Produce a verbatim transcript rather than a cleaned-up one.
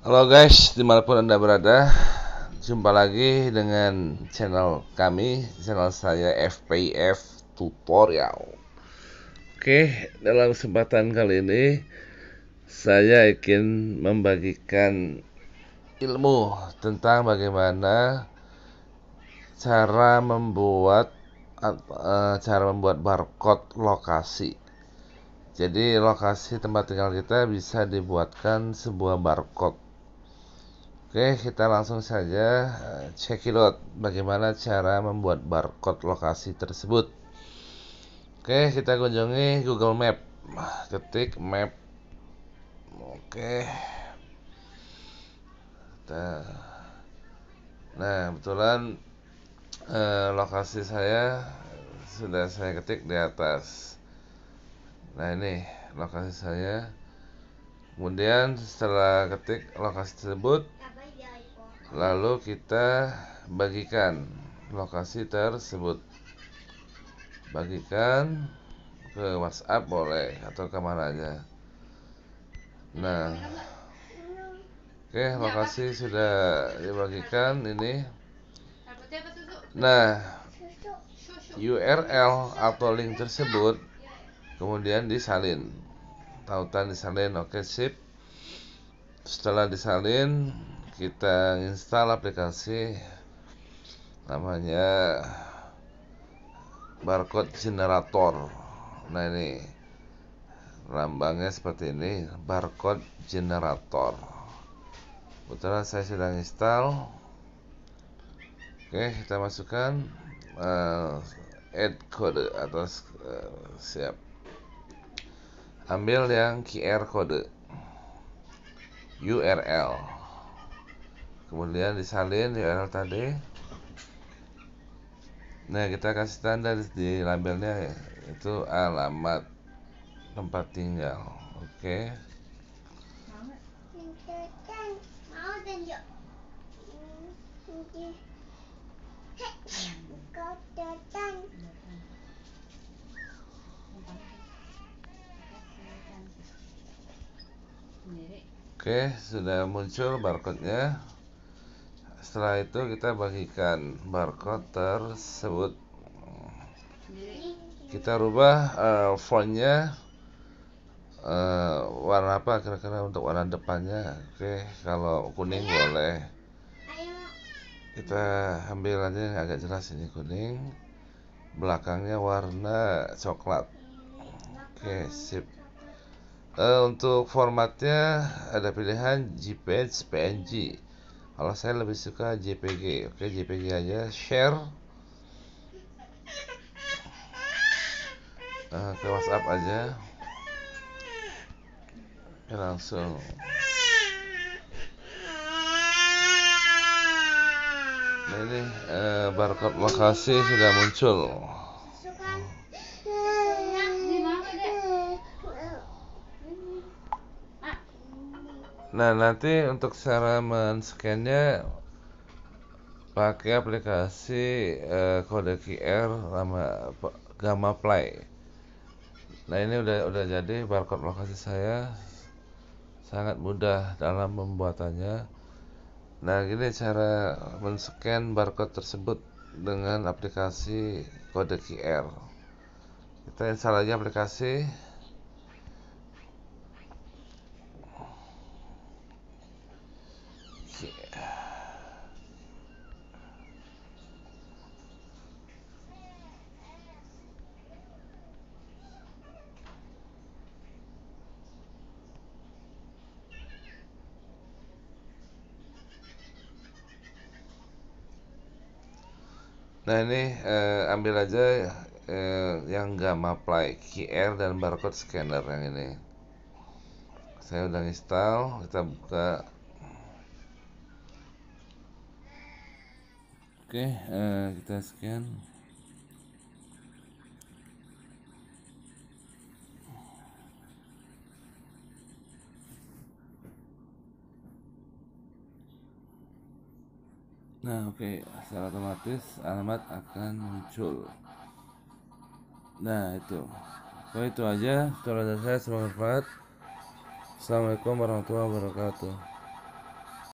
Halo guys, dimanapun anda berada, jumpa lagi dengan channel kami, channel saya F P F Tutorial. Oke, dalam kesempatan kali ini saya ingin membagikan ilmu tentang bagaimana cara membuat uh, cara membuat barcode lokasi. Jadi lokasi tempat tinggal kita bisa dibuatkan sebuah barcode. Oke, kita langsung saja cekidot bagaimana cara membuat barcode lokasi tersebut. Oke, kita kunjungi Google Map. Ketik map. Oke. Nah, kebetulan eh, lokasi saya sudah saya ketik di atas. Nah, ini lokasi saya. Kemudian setelah ketik lokasi tersebut, lalu kita bagikan lokasi tersebut, bagikan ke WhatsApp boleh atau kemana aja. Nah, oke, lokasi sudah dibagikan ini. Nah, U R L atau link tersebut kemudian disalin, tautan disalin. Oke, sip. Setelah disalin, kita install aplikasi namanya barcode generator. Nah, ini lambangnya seperti ini, barcode generator. Kebetulan saya sedang install. Oke, kita masukkan uh, add kode atau uh, siap. Ambil yang Q R kode U R L, kemudian disalin U R L tadi. Nah, kita kasih tanda di labelnya itu alamat tempat tinggal. Oke. Oke, sudah muncul barcode-nya. Setelah itu kita bagikan barcode tersebut. Kita rubah uh, fontnya uh, warna apa kira-kira untuk warna depannya. Oke, kalau kuning boleh. Kita ambil aja yang agak jelas, ini kuning. Belakangnya warna coklat. Oke, sip. Uh, untuk formatnya ada pilihan J P G, P N G. Kalau saya lebih suka J P G. Oke, J P G aja. Share uh, ke WhatsApp aja. Oke, langsung. Nah, ini uh, barcode lokasi sudah muncul. Nah, nanti untuk cara men-scan-nya pakai aplikasi uh, kode Q R nama Gamma Play. Nah, ini udah udah jadi barcode lokasi saya. Sangat mudah dalam pembuatannya. Nah, gini cara men-scan barcode tersebut dengan aplikasi kode Q R. Kita install lagi aplikasi. Nah, ini eh, ambil aja eh, yang Gamma Play Q R dan barcode scanner yang ini. Saya udah install, kita buka. Oke, eh, kita scan. Nah, oke, okay. Secara otomatis alamat akan muncul. Nah, itu. Oh, itu aja tutorial saya, semoga bermanfaat. Assalamualaikum warahmatullahi wabarakatuh.